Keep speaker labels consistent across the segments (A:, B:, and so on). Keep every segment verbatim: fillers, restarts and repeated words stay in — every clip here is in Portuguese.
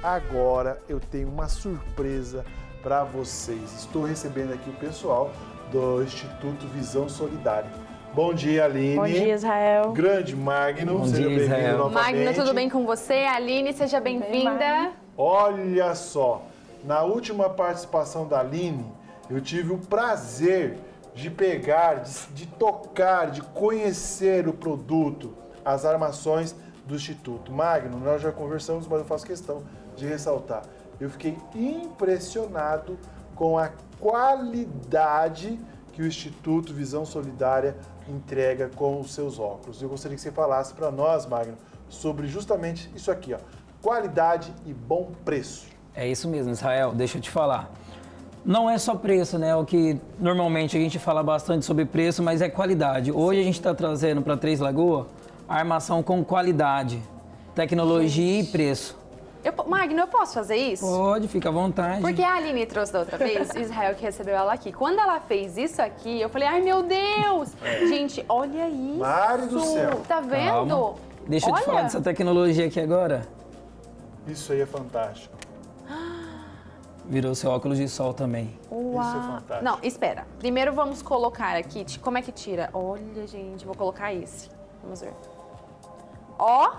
A: agora eu tenho uma surpresa para vocês. Estou recebendo aqui o pessoal do Instituto Visão Solidária. Bom dia, Aline.
B: Bom dia, Israel.
A: Grande Magno,
C: Bom
A: seja bem-vindo novamente.
D: Magno, tudo bem com você? Aline, seja bem-vinda.
A: Olha só, na última participação da Aline, eu tive o prazer de pegar, de, de tocar, de conhecer o produto, as armações do Instituto. Magno, nós já conversamos, mas eu faço questão de ressaltar. Eu fiquei impressionado com a qualidade que o Instituto Visão Solidária entrega com os seus óculos. Eu gostaria que você falasse para nós, Magno, sobre justamente isso aqui, ó, qualidade e bom preço.
C: É isso mesmo, Israel, deixa eu te falar. Não é só preço, né? O que normalmente a gente fala bastante sobre preço, mas é qualidade. Hoje a gente está trazendo para Três Lagoas a armação com qualidade, tecnologia gente. e preço.
D: Eu, Magno, eu posso fazer isso?
C: Pode, fica à vontade.
D: Porque a Aline trouxe da outra vez, Israel que recebeu ela aqui. Quando ela fez isso aqui, eu falei, ai meu Deus! Gente, olha isso!
A: Mari do céu!
D: Tá vendo?
C: Calma. Deixa eu
D: olha.
C: te falar dessa tecnologia aqui agora.
A: Isso aí é fantástico.
C: Virou seu óculos de sol também.
D: Uau.
A: Isso é fantástico.
D: Não, espera. Primeiro vamos colocar aqui. Como é que tira? Olha, gente, vou colocar esse. Vamos ver. Ó.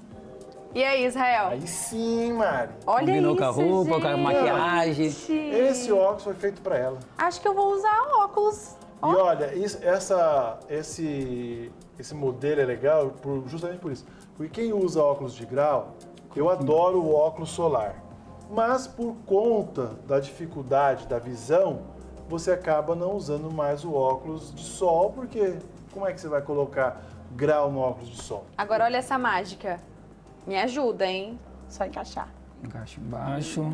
D: E aí, Israel?
A: Aí sim, Mari.
D: Olha
C: Combinou
D: isso,
C: com a roupa,
D: gente.
C: com a maquiagem.
A: Esse óculos foi feito para ela.
D: Acho que eu vou usar óculos. Ó.
A: E olha, isso, essa, esse, esse modelo é legal por, justamente por isso. Porque quem usa óculos de grau, eu adoro o óculos solar. Mas por conta da dificuldade da visão, você acaba não usando mais o óculos de sol, porque como é que você vai colocar grau no óculos de sol?
D: Agora olha essa mágica. Me ajuda, hein?
B: Só encaixar.
C: Encaixa embaixo.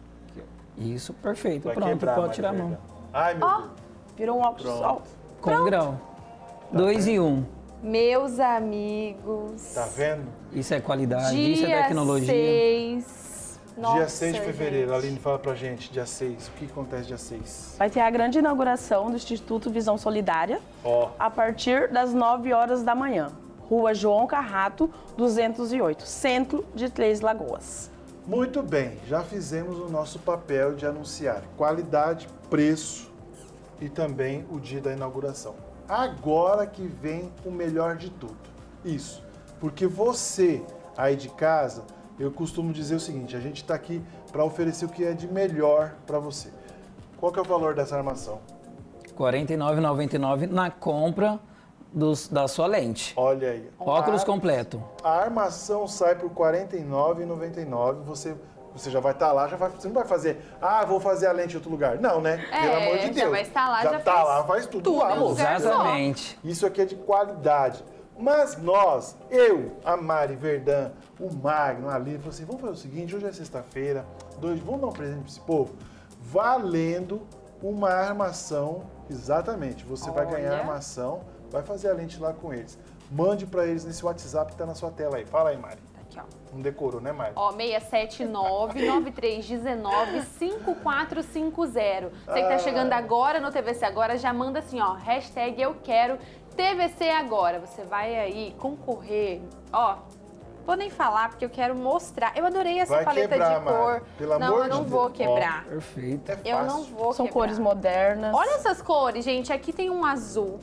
C: Isso, perfeito.
A: Vai
C: Pronto,
A: quebrar,
C: pode
A: Mari
C: tirar a
A: Verda.
C: mão.
A: Ai, meu
B: Ó,
A: Deus.
B: virou um óculos de sol.
A: Pronto.
C: Com
D: Pronto.
C: grau. Dois e um.
D: Meus amigos.
A: Tá vendo?
C: Isso é qualidade,
D: Dia
C: isso é tecnologia.
D: seis. Nossa,
A: dia seis de fevereiro,
D: gente.
A: Aline, fala pra gente, dia seis. O que acontece dia seis?
B: Vai ter a grande inauguração do Instituto Visão Solidária
A: Ó,
B: a partir das nove horas da manhã. Rua João Carrato, duzentos e oito, centro de Três Lagoas.
A: muito bem, já fizemos o nosso papel de anunciar qualidade, preço e também o dia da inauguração. Agora que vem o melhor de tudo. Isso, porque você aí de casa, eu costumo dizer o seguinte, a gente está aqui para oferecer o que é de melhor para você. Qual que é o valor dessa armação?
C: quarenta e nove reais e noventa e nove centavos na compra dos, da sua lente.
A: Olha aí.
C: Óculos
A: a,
C: completo.
A: A armação sai por quarenta e nove reais e noventa e nove centavos. Você, você já vai estar lá, já vai, você não vai fazer, ah, vou fazer a lente em outro lugar. Não, né?
D: É,
A: Pelo amor de
D: já
A: Deus.
D: vai estar lá,
A: já
D: já
A: tá
D: faz
A: lá, faz tudo,
D: tudo
A: lá,
D: no
A: moço.
D: lugar só.
C: Exatamente.
A: Isso aqui é de qualidade. Mas nós, eu, a Mari Verdan, o Magno, a Aline, falou assim, vamos fazer o seguinte, hoje é sexta-feira, dois, vamos dar um presente para esse povo? Valendo uma armação, exatamente, você vai ganhar a
D: Olha.
A: armação, vai fazer a lente lá com eles. Mande para eles nesse WhatsApp que está na sua tela aí. Fala aí, Mari.
D: Tá aqui, ó.
A: Não decorou, né, Mari?
D: Ó, seis sete nove, nove três um nove, cinco quatro cinco zero. Você que tá chegando agora no T V C Agora, já manda assim, ó, hashtag eu quero T V C Agora. Você vai aí concorrer, ó, vou nem falar porque eu quero mostrar. Eu adorei essa
A: Vai
D: paleta
A: quebrar,
D: de
A: Mari.
D: cor.
A: Pelo
D: não,
A: amor
D: eu não
A: de
D: vou
A: Deus.
D: quebrar.
C: Perfeito.
A: É fácil.
D: Eu não vou
B: São
D: quebrar.
B: cores modernas.
D: Olha essas cores, gente. Aqui tem um azul.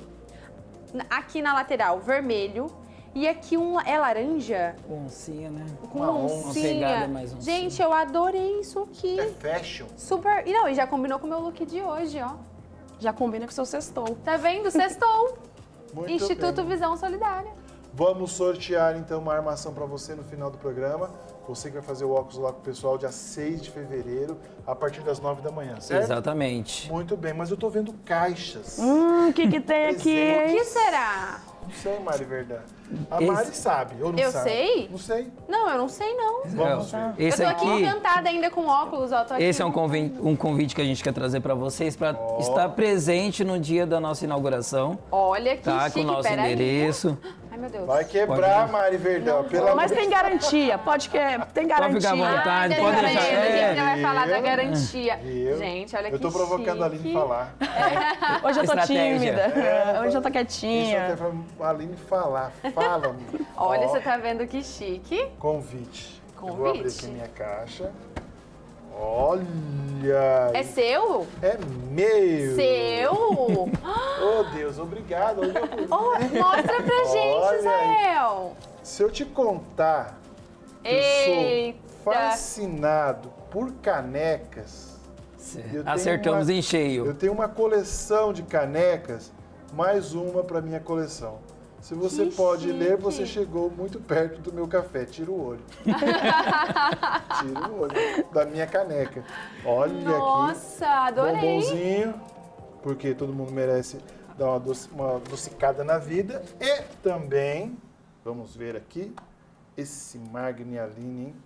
D: Aqui na lateral, vermelho. E aqui um é laranja
C: Oncinha, né?
D: com
A: Uma
D: oncinha.
C: pegada mais oncinha.
D: Gente, eu adorei isso aqui.
A: É fashion.
D: Super. E não, e já combinou com o meu look de hoje, ó.
B: Já combina com o seu sextou.
D: Tá vendo? Sextou.
A: Muito
D: Instituto
A: bem.
D: Visão Solidária.
A: Vamos sortear então uma armação para você no final do programa. Você que vai fazer o óculos lá com o pessoal dia seis de fevereiro, a partir das nove da manhã, certo?
C: Exatamente.
A: Muito bem, mas eu tô vendo caixas.
B: Hum, o que que tem aqui,
A: Presente.
D: O
B: hein?
D: que será?
A: Não sei, Mari Verdade. A
C: Esse-
A: Mari sabe, ou não
D: Eu
A: sabe?
D: sei?
A: Não sei.
D: Não, eu não sei, não.
A: Vamos ver.
C: Esse
D: eu tô aqui
C: aqui,
D: encantada ainda com óculos, ó. Tô aqui
C: esse é um
D: no-
C: convite, um convite que a gente quer trazer para vocês para
A: Ó.
C: estar presente no dia da nossa inauguração,
D: Olha que
C: tá?
D: chique,
C: Com o nosso
D: peraí.
C: endereço.
D: Ai, meu Deus.
A: Vai quebrar,
C: Pode-
A: Mari Verdão, pelo amor
B: Mas
A: de
B: tem garantia, pode que tem
C: Pode ficar à
B: garantia.
C: vontade,
D: Ah,
C: pode
D: peraí,
C: deixar.
D: a gente
C: É.
D: já vai falar da
A: Viu?
D: garantia.
A: Viu?
D: Gente, olha que
A: Eu tô provocando a
D: chique.
A: Aline falar.
B: Hoje eu tô
C: Estratégia.
B: tímida.
A: É,
B: Hoje eu tô
A: Isso
B: quietinha.
A: até pra Aline falar. Fala,
D: Olha,
A: Ó,
D: você tá vendo que chique.
A: Convite.
D: convite.
A: Vou abrir aqui minha caixa. Olha!
D: É seu?
A: É meu!
D: Seu?
A: Oh, Deus, obrigado. Olha,
D: Oh, mostra pra gente,
A: Olha aí.
D: Israel.
A: se eu te contar que eu
D: Eita.
A: sou fascinado por canecas, eu tenho
C: Acertamos
A: uma-
C: em cheio.
A: eu tenho uma coleção de canecas, mais uma para minha coleção. Se você
D: Que
A: pode
D: chique.
A: ler, você chegou muito perto do meu café. Tira o olho. Tira o olho da minha caneca. Olha aqui.
D: Nossa, adorei.
A: Bombonzinho, porque todo mundo merece dar uma, doce, uma adocicada na vida. E também, vamos ver aqui, esse Magni Aline, hein?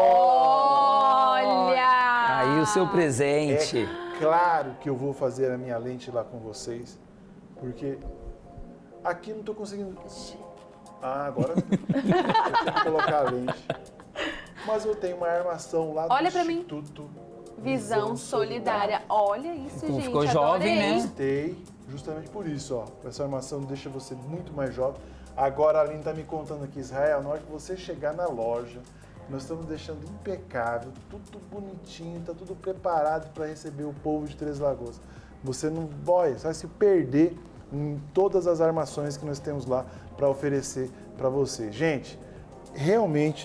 A: Oh!
D: Olha!
C: Aí o seu presente.
A: É claro que eu vou fazer a minha lente lá com vocês, porque aqui não tô conseguindo... Ah, agora eu tenho que colocar a lente. Mas eu tenho uma armação lá do
D: Olha pra mim.
A: Instituto
D: Visão Solidária. Olha isso,
C: Ficou-
D: gente.
C: ficou jovem,
D: adorei.
C: né?
A: Gostei, justamente por isso, ó. Essa armação deixa você muito mais jovem. Agora a Aline tá me contando aqui, Israel, na hora que você chegar na loja, nós estamos deixando impecável, tudo bonitinho, tá tudo preparado para receber o povo de Três Lagoas. Você não vai, vai se perder em todas as armações que nós temos lá para oferecer para você. Gente, realmente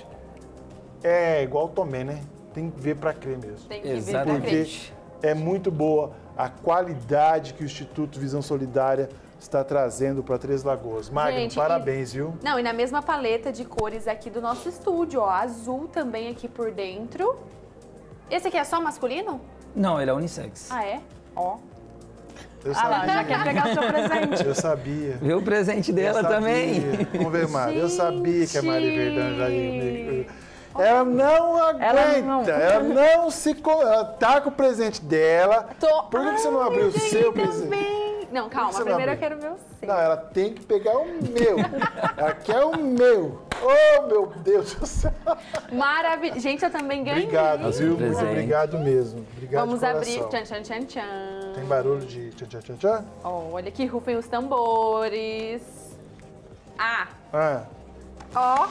A: é igual o Tomé, né? Tem que ver para crer mesmo.
D: Tem que ver pra
C: Exatamente.
D: crer.
A: Porque é muito boa a qualidade que o Instituto Visão Solidária está trazendo para Três Lagoas. Magno,
D: Gente,
A: parabéns, viu?
D: Não, e na mesma paleta de cores aqui do nosso estúdio, ó. Azul também aqui por dentro. Esse aqui é só masculino?
C: Não, ele é unissex.
D: Ah, é? Ó.
A: Eu
B: Ah lá, já quer pegar o seu presente.
A: Eu sabia.
C: Viu o presente dela
A: Eu sabia.
C: também?
A: Vamos ver, Mari. Eu sabia que a Mari
D: Gente.
A: Verdão já ia. Ela não aguenta, ela
B: não.
A: não, se. co- Ela tá com o presente dela.
D: Tô...
A: Por que, que você não
D: Ai,
A: abriu o
D: peguei
A: seu presente?
D: também. Não, calma.
A: você não
D: Primeiro eu
A: abriu?
D: quero ver o seu.
A: Não, ela tem que pegar o meu. Ela quer o meu. Oh, meu Deus do céu.
D: Maravilhoso. Gente, eu também ganhei.
A: Obrigado, viu? Muito
C: presente.
A: obrigado mesmo. Obrigado
D: Vamos
A: de
D: abrir.
A: coração.
D: Tchan, tchan, tchan, tchan.
A: Tem barulho de tchan, tchan, tchan, tchan?
D: Olha que rufem os tambores. Ah,
A: Ah,
D: ó.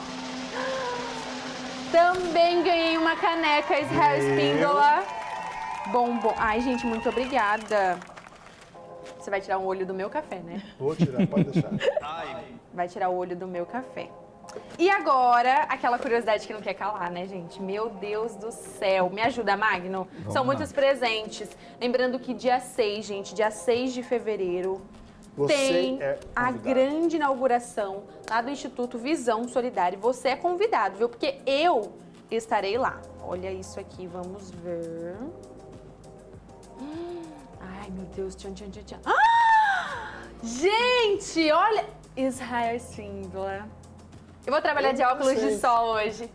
D: Também ganhei uma caneca Israel
A: Meu.
D: Espíndola. Bombom. Ai, gente, muito obrigada. Você vai tirar um olho do meu café, né?
A: vou tirar, pode deixar.
D: Vai tirar o olho do meu café. E agora, aquela curiosidade que não quer calar, né, gente? Meu Deus do céu. Me ajuda, Magno. São
C: lá.
D: muitos presentes. Lembrando que dia seis, gente, dia seis de fevereiro,
A: Você
D: tem
A: é
D: a
A: convidado.
D: grande inauguração lá do Instituto Visão Solidária. E você é convidado, viu? Porque eu estarei lá. Olha isso aqui, vamos ver. Hum, Ai, meu Deus. Tchan, tchan, tchan, tchan. Ah! Gente, olha. Israel Espíndola. Eu vou trabalhar de
A: Eu
D: óculos de
A: sei.
D: sol hoje.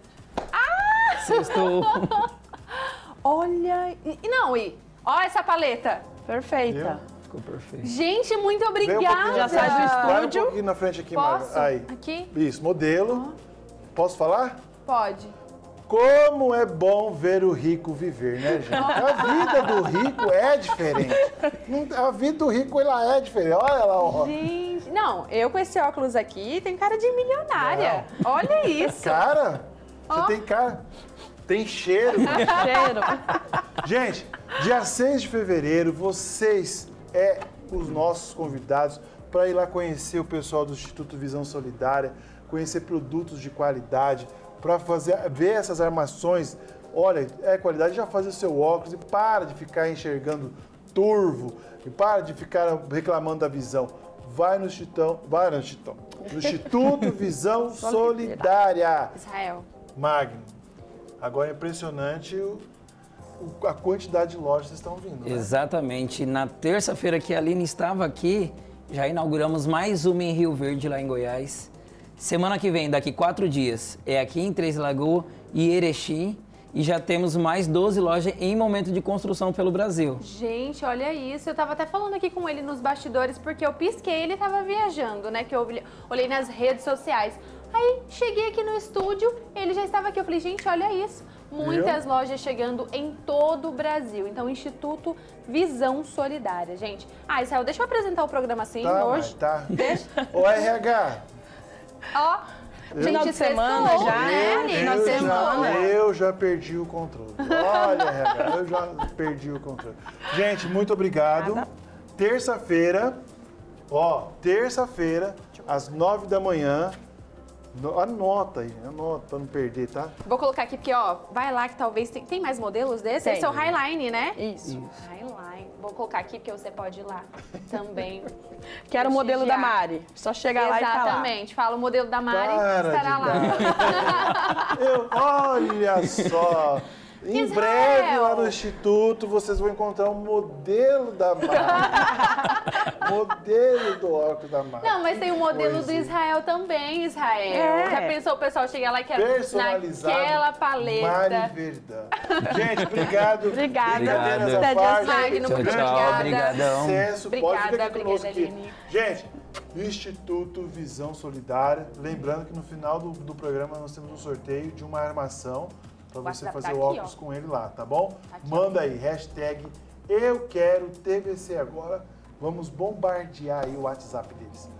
C: Sextou.
D: Olha. E, e não, e. Ó essa paleta.
B: Perfeita.
C: Ficou perfeito.
D: Gente, muito
A: Vem um pouquinho
D: obrigada.
A: na
B: Já sai do
A: frente. Vai um
B: estúdio.
A: pouquinho na frente aqui, Magno.
D: Posso?
A: Aí.
D: Aqui?
A: Isso, modelo. Posso falar?
D: Pode.
A: Como é bom ver o rico viver, né, gente? A vida do rico é diferente. Não- A vida do rico, ela é diferente. Olha lá, ó.
D: Gente, não, eu com esse óculos aqui tem cara de milionária. Olha isso.
A: Cara, você
D: Ó.
A: tem cara... Tem cheiro.
B: Cheiro.
A: Gente, dia seis de fevereiro, vocês é os nossos convidados para ir lá conhecer o pessoal do Instituto Visão Solidária, conhecer produtos de qualidade, para fazer ver essas armações. Olha, é qualidade, já faz o seu óculos e para de ficar enxergando turvo e para de ficar reclamando da visão. Vai no Instituto, vai no Instituto, no Instituto Visão Solidária.
D: Israel.
A: Magno, agora é impressionante o, o- a quantidade de lojas que estão vindo. Né?
C: Exatamente. Na terça-feira que a Aline estava aqui, já inauguramos mais uma em Rio Verde, lá em Goiás. Semana que vem, daqui quatro dias, é aqui em Três Lagoas e Erechim. E já temos mais doze lojas em momento de construção pelo Brasil.
D: Gente, olha isso. Eu tava até falando aqui com ele nos bastidores, porque eu pisquei, ele tava viajando, né? Que eu olhei- olhei nas redes sociais. Aí, cheguei aqui no estúdio, ele já estava aqui. Eu falei, gente, olha isso. Muitas lojas chegando em todo o Brasil. Então, Instituto Visão Solidária, gente. Ah, Israel, deixa eu apresentar o programa assim
A: Tá,
D: hoje.
A: mas tá.
D: Deixa.
A: Ô, R H,
D: Ó,
B: Final de semana
D: sextou,
B: já,
D: né,
B: é,
D: Aline?
B: final
A: Eu
B: de
A: já,
B: semana.
A: eu já perdi o controle. Olha, R H, eu já perdi o controle. Gente, muito obrigado.
B: Nada.
A: Terça-feira, ó, terça-feira, às nove da manhã. No- Anota aí, anota pra não perder, tá?
D: Vou colocar aqui porque, ó, vai lá que talvez... Tem, tem mais modelos desse?
B: Tem.
D: Esse é o Highline, né?
B: Isso.
D: Highline. Vou colocar aqui porque você pode ir lá também.
B: Quero o modelo da
D: prestigiar.
B: Mari. Só chegar lá e falar.
D: Exatamente. Fala o modelo da Mari,
A: Para
D: estará
A: de
D: lá.
A: dar. Eu, olha só. Em
D: Israel.
A: breve, lá no Instituto, vocês vão encontrar um modelo da Mari. Modelo do óculos da Mari.
D: Não, mas tem o modelo do
A: Coisinha.
D: Israel também, Israel.
B: É.
D: Já pensou o pessoal chegar lá e quer
A: Personalizado.
D: naquela paleta?
A: Mari Verdão. Gente, obrigado.
B: Obrigada.
A: Brincadeiras
B: Até
A: à
B: dia
A: parte.
D: Magno,
C: Tchau,
D: muito
C: tchau,
D: obrigada.
C: obrigadão.
A: Sucesso. Pode
D: Obrigada,
A: ficar aqui conosco
D: obrigada,
A: aqui.
D: Aline.
A: Gente, Instituto Visão Solidária. Lembrando que no final do, do programa nós temos um sorteio de uma armação para
D: O
A: você
D: WhatsApp
A: fazer
D: tá
A: o
D: aqui,
A: óculos
D: ó.
A: com ele lá, tá bom?
D: Tá aqui,
A: Manda aí, hashtag Eu Quero T V C Agora. Vamos bombardear aí o WhatsApp deles.